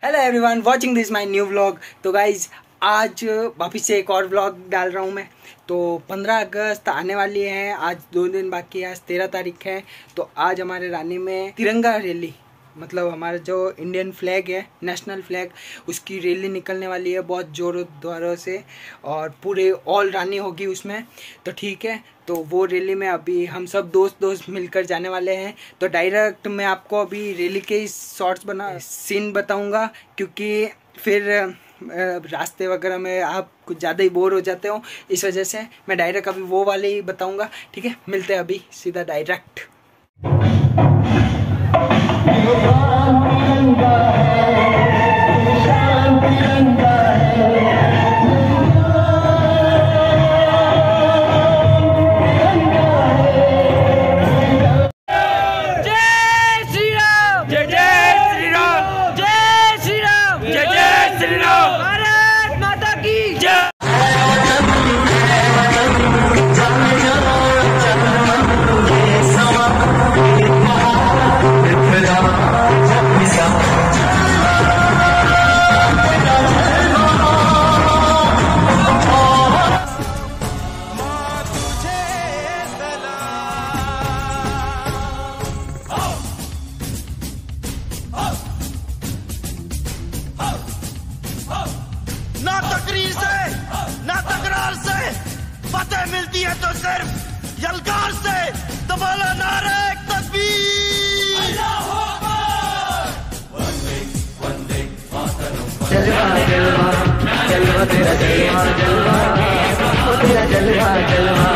Hello everyone watching this my new vlog. तो guys आज वापस से एक और व्लॉग डाल रहा हूँ मैं। तो 15 अगस्त आने वाली है, आज 2 दिन बाकी है, आज 13 तारीख है। तो आज हमारे रानी में तिरंगा रैली, मतलब हमारा जो इंडियन फ्लैग है, नेशनल फ्लैग, उसकी रैली निकलने वाली है बहुत जोरों द्वारों से और पूरे ऑल रानी होगी उसमें। तो ठीक है, तो वो रैली में अभी हम सब दोस्त मिलकर जाने वाले हैं। तो डायरेक्ट मैं आपको अभी रैली के शॉर्ट्स सीन बताऊंगा, क्योंकि फिर रास्ते वगैरह में आप कुछ ज़्यादा ही बोर हो जाते हो, इस वजह से मैं डायरेक्ट अभी वो वाले ही बताऊंगा। ठीक है, मिलते हैं अभी सीधा डायरेक्ट। ना तकरीर से ना तकरार से फतेह मिलती है तो सिर्फ यलगार से। दबाला नारे तकबीर, जलवा जलवा जलवा तेरा जलवा जलवा तेरा जलवा जलवा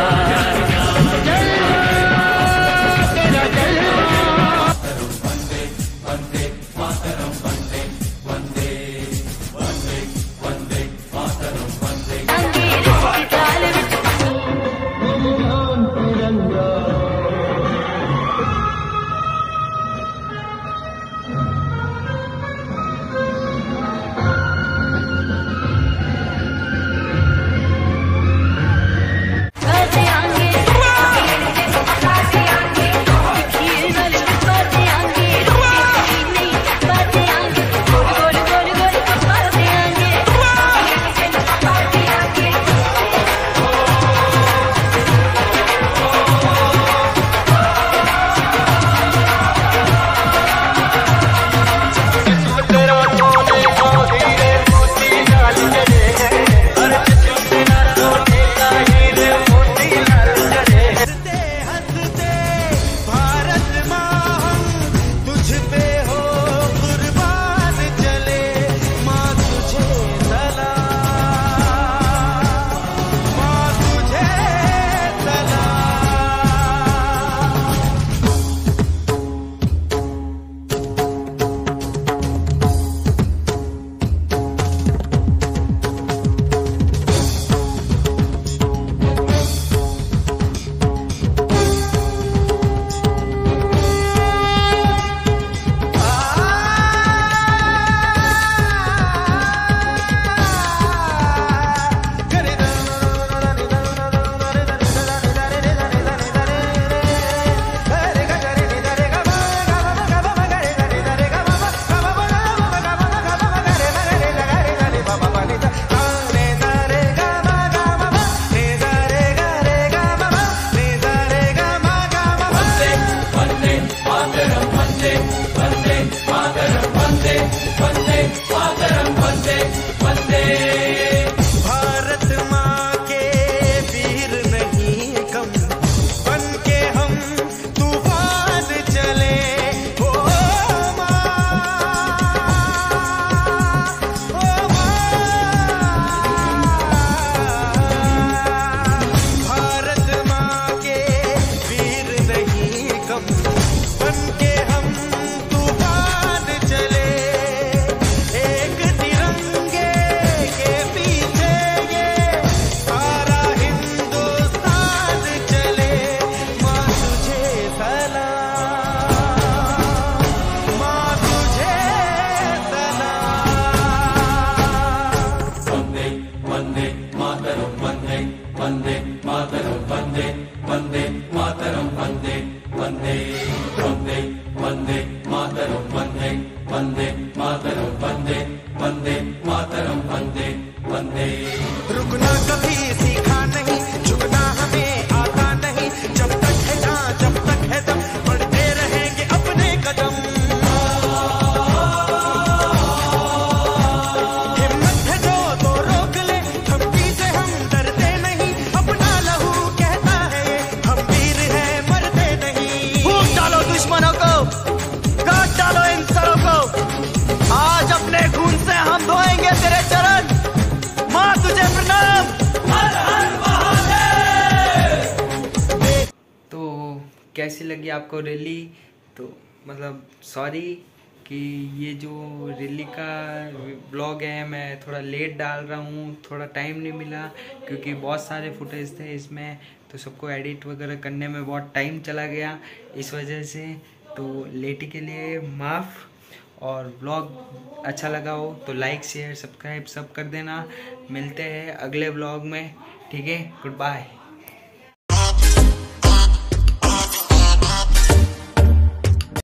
वंदे मातरम वंदे मातरम वंदे कैसी लगी आपको रैली। तो मतलब सॉरी कि ये जो रैली का ब्लॉग है मैं थोड़ा लेट डाल रहा हूँ, थोड़ा टाइम नहीं मिला क्योंकि बहुत सारे फुटेज थे इसमें, तो सबको एडिट वगैरह करने में बहुत टाइम चला गया इस वजह से। तो लेटी के लिए माफ़, और ब्लॉग अच्छा लगा हो तो लाइक शेयर सब्सक्राइब सब कर देना। मिलते हैं अगले ब्लॉग में, ठीक है, गुड बाय।